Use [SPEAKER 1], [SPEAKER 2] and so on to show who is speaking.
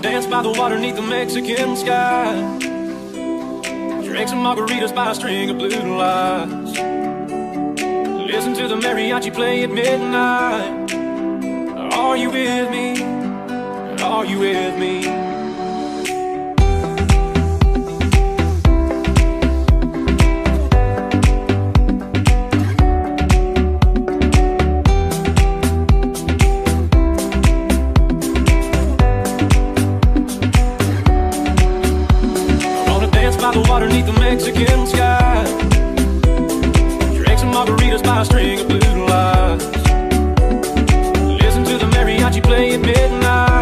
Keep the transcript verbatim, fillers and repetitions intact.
[SPEAKER 1] dance by the water neath the Mexican sky. Drink some margaritas by a string of blue lights. Listen to the mariachi play at midnight. Are you with me? Are you with me? By the water neath the Mexican sky. Drink some margaritas by a string of blue lights. Listen to the mariachi play at midnight.